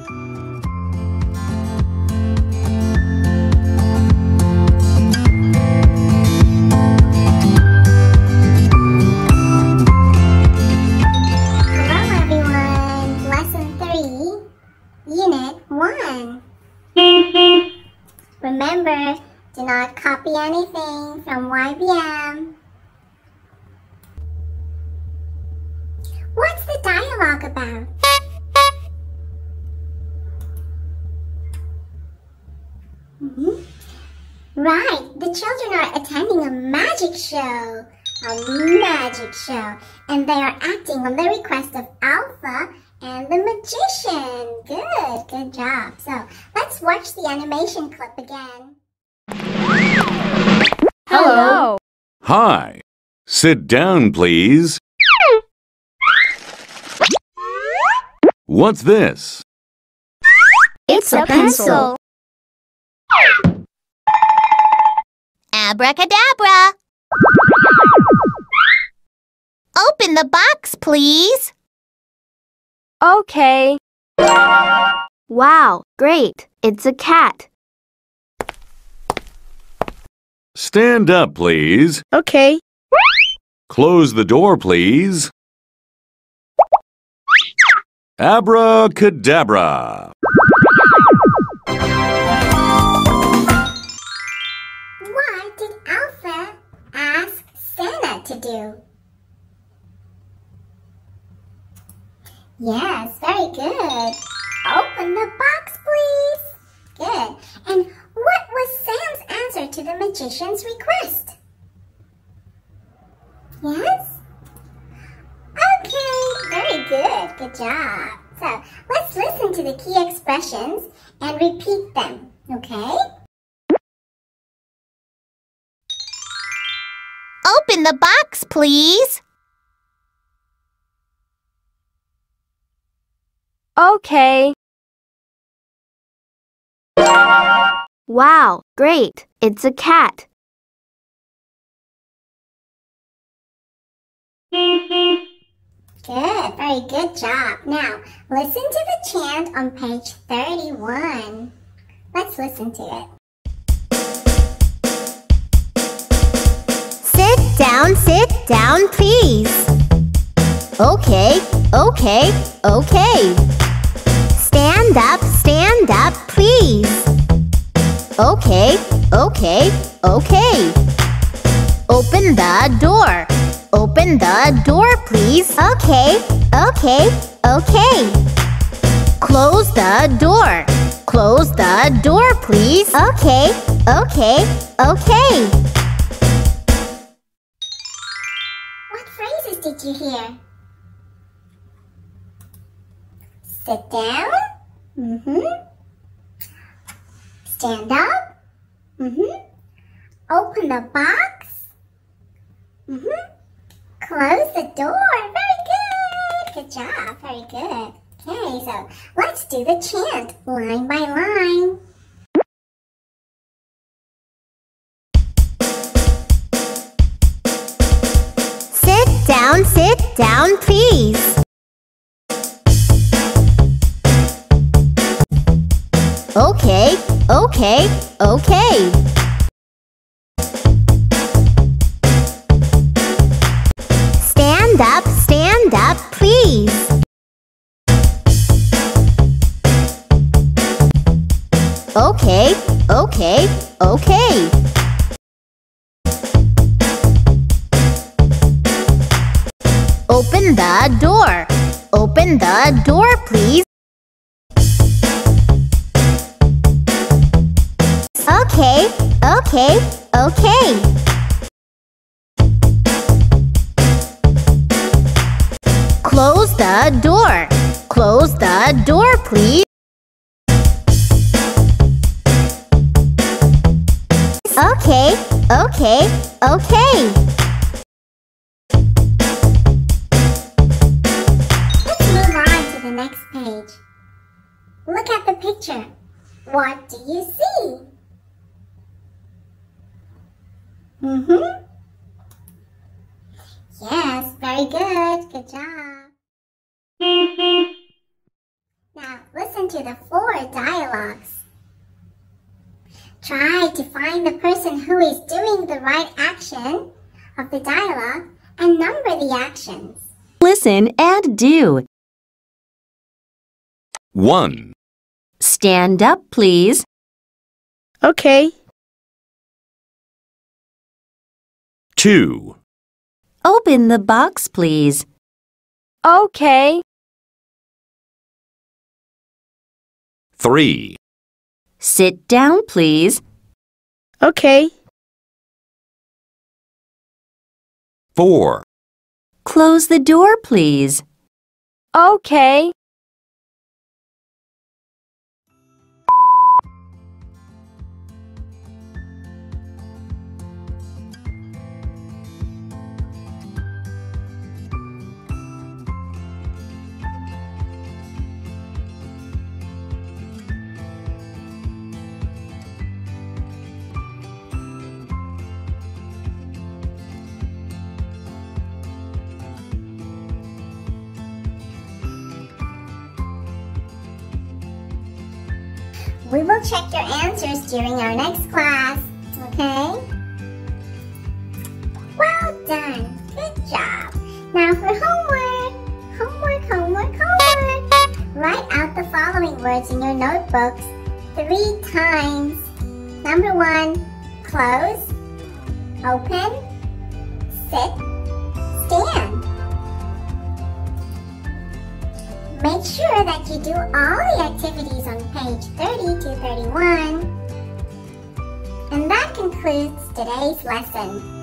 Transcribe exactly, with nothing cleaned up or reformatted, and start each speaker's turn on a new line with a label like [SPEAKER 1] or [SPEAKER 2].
[SPEAKER 1] Remember, do not copy anything from Y B M. What's the dialogue about? Mm-hmm. Right, the children are attending a magic show. A magic show. And they are acting on the request of Alpha and the magician. Good, good job. So let's watch the animation clip again.
[SPEAKER 2] Hello.
[SPEAKER 3] Hi. Sit down, please. What's this?
[SPEAKER 2] It's a pencil.
[SPEAKER 4] Abracadabra. Open the box, please.
[SPEAKER 2] Okay. Wow, great. It's a cat.
[SPEAKER 3] Stand up, please.
[SPEAKER 2] Okay.
[SPEAKER 3] Close the door, please. Abracadabra.
[SPEAKER 1] What did Alpha ask Santa to do? Yes, very good. Open the box, please. Good. And what was Sam's answer to the magician's request? Yes? Okay, very good. Good job. So, let's listen to the key expressions and repeat them, okay?
[SPEAKER 4] Open the box, please.
[SPEAKER 2] Okay. Wow, great. It's a cat.
[SPEAKER 1] Good, very good job. Now, listen to the chant on page thirty-one. Let's listen to it.
[SPEAKER 4] Sit down, sit down, please. Okay, okay, okay. Stand up, stand up, please. Okay, okay, okay. Open the door. Open the door, please. Okay, okay, okay. Close the door. Close the door, please. Okay, okay, okay.
[SPEAKER 1] What phrases did you hear? Sit down. Mm-hmm. Stand up. Mm-hmm. Open the box. Mm-hmm. Close the door. Very good. Good job. Very good. Okay, so let's do the chant line by line.
[SPEAKER 4] Sit down, sit down, please. Okay, okay, okay. Stand up, stand up, please. Okay, okay, okay. Open the door. Open the door, please. Okay, okay, okay. Close the door. Close the door, please. Okay, okay, okay.
[SPEAKER 1] Let's move on to the next page. Look at the picture. What do you see? Mm-hmm. Yes, very good. Good job. Now, listen listen to the four dialogues. Try to find the person who is doing the right action of the dialogue and number the actions.
[SPEAKER 5] Listen and do.
[SPEAKER 3] one,
[SPEAKER 5] Stand up, please.
[SPEAKER 6] Okay.
[SPEAKER 3] two,
[SPEAKER 5] Open the box, please.
[SPEAKER 2] Okay.
[SPEAKER 3] three,
[SPEAKER 5] Sit down, please.
[SPEAKER 6] Okay.
[SPEAKER 3] four,
[SPEAKER 5] Close the door, please.
[SPEAKER 2] Okay.
[SPEAKER 1] We will check your answers during our next class, okay? Well done. Good job. Now for homework. Homework, homework, homework. Write out the following words in your notebooks three times. Number one, close, open, sit, stand. Make sure that you do all the activities on page thirty to thirty-one. And that concludes today's lesson.